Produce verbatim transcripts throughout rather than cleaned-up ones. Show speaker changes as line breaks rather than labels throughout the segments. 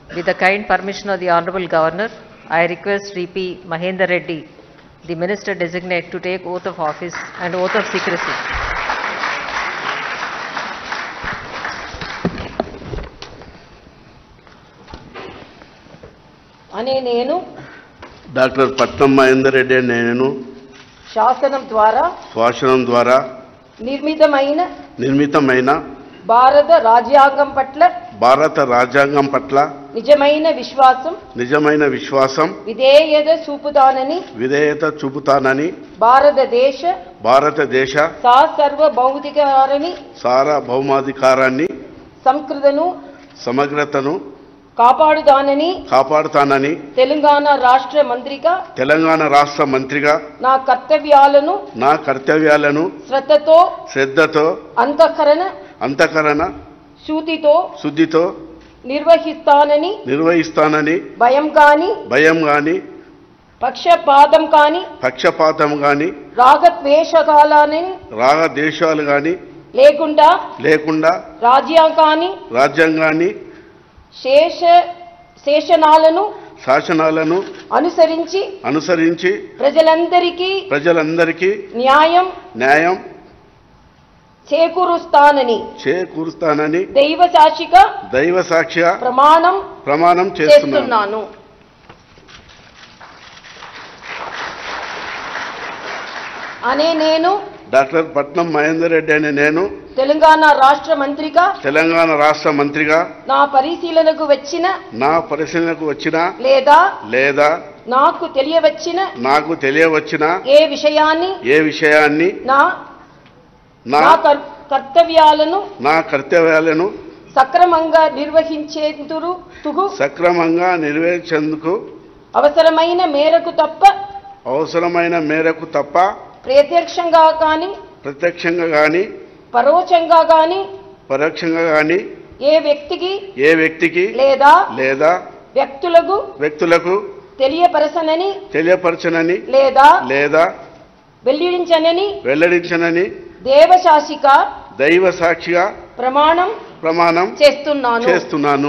With the kind permission of the Honorable Governor, I request Sri P. Mahender Reddy, the Minister Designate, to take oath of office and oath of secrecy.
అనే నేను
doctor పట్నం మహేందర్ రెడ్డి నేను
శాసనం ద్వారా
శాసనం ద్వారా
నిర్మితమైన
నిర్మితమైన
భారత రాజ్యాంగం పట్ల
భారత రాజ్యాంగం పట్ల
నిజమైన విశ్వాసం
నిజమైన విశ్వాసం
విధేయత చూపుతానని
విధేయత చూపుతానని
భారతదేశ
భారతదేశ
సార్వభౌమికాన్ని
సార్వభౌమాధికారాన్ని
సంస్కృతను
సమగ్రతను
కాపాడుతానని
కాపాడుతానని
తెలంగాణ రాష్ట్ర మంత్రిగా
తెలంగాణ రాష్ట్ర మంత్రిగా
నా కర్తవ్యాలను
నా కర్తవ్యాలను
శ్రద్ధతో
శ్రద్ధతో
అంతఃకరణ
అంతఃకరణ
శుద్ధితో
శుద్ధితో
నిర్వహిస్తానని
నిర్వహిస్తానని
భయం కాని
భయం గాని
పక్షపాతం కాని
పక్షపాతం గాని
రాగద్వేషాలని
రాగద్వేషాలు గాని
లేకుండా
లేకుండా
రాజ్యాంగాన్ని
రాజ్యాంగాన్ని
శేష శేషనాలను
శాసనాలను
అనుసరించి
అనుసరించి
ప్రజలందరికీ
ప్రజలందరికీ
న్యాయం
న్యాయం
చేకూరుస్తానని
చేకూరుస్తానని
దైవ సాక్షిగా
దైవ సాక్షిగా
ప్రమాణం
ప్రమాణం చేస్తున్నాను.
అనే నేను
డాక్టర్ పట్నం మహేందర్ రెడ్డి అనే నేను
తెలంగాణ రాష్ట్ర మంత్రిగా
తెలంగాణ రాష్ట్ర మంత్రిగా
నా పరిశీలనకు వచ్చిన
నా పరిశీలనకు వచ్చిన
లేదా
లేదా
నాకు తెలియవచ్చిన
నాకు తెలియవచ్చిన
ఏ విషయాన్ని
ఏ విషయాన్ని
నా
నా
కర్తవ్యాలను
నా కర్తవ్యాలను
సక్రమంగా నిర్వహించేందుకు
సక్రమంగా నిర్వహించేందుకు
అవసరమైన మేరకు తప్ప
అవసరమైన మేరకు తప్ప
ప్రత్యక్షంగా కానీ
ప్రత్యక్షంగా కానీ
పరోక్షంగా కానీ
పరోక్షంగా కానీ
ఏ వ్యక్తికి
ఏ వ్యక్తికి
లేదా
లేదా
వ్యక్తులకు
వ్యక్తులకు
తెలియపరచనని
తెలియపరచనని
లేదా
లేదా
వెల్లడించనని
వెల్లడించనని
దేవశాసిక
దైవ సాక్షిగా
ప్రమాణం
ప్రమాణం
చేస్తున్నాను
చేస్తున్నాను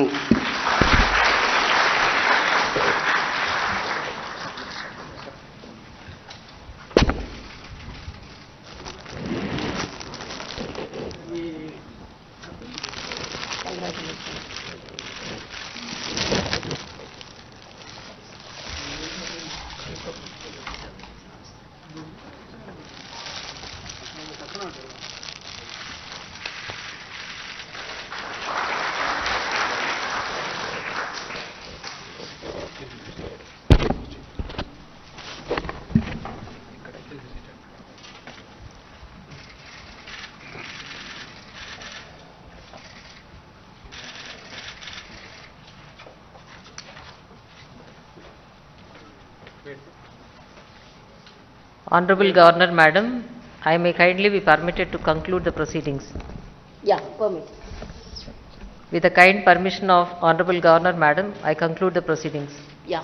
Honorable Governor, Madam, I may kindly be permitted to conclude the proceedings.
Yeah, permit.
With the kind permission of Honorable Governor, Madam, I conclude the proceedings.
Yeah.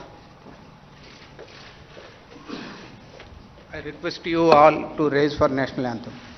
I request you all to raise for national anthem.